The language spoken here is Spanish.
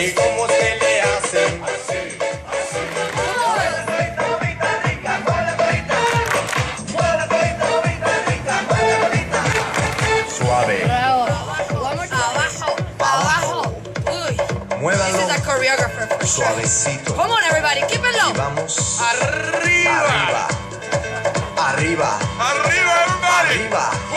¿Y cómo se le hace? Suave. Abajo, abajo. Uy. Muévanlo. This is a choreographer for sure. Suavecito. Come on, everybody, keep it Y low. vamos. Arriba. Arriba. Arriba. Arriba, everybody. Arriba.